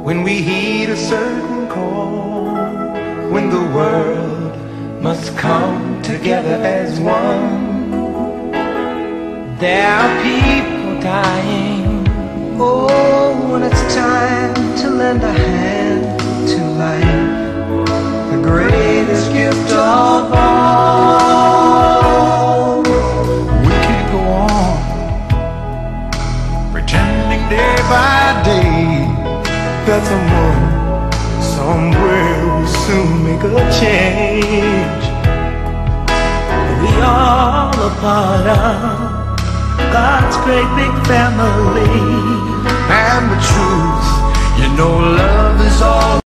when we heed a certain call, when the world must come together as one. There are people dying, oh, when it's time to lend a hand to life, the greatest gift of all. We can't go on pretending day by day that someone somewhere will soon make a change. We all a part of God's great big family. And the truth, you know, love